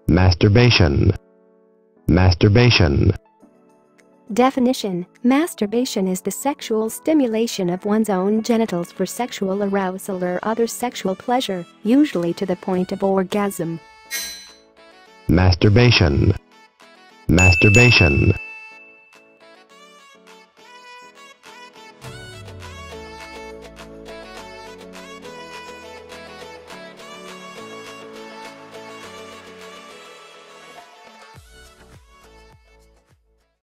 Masturbation. Masturbation. Definition: masturbation is the sexual stimulation of one's own genitals for sexual arousal or other sexual pleasure, usually to the point of orgasm. Masturbation. Masturbation.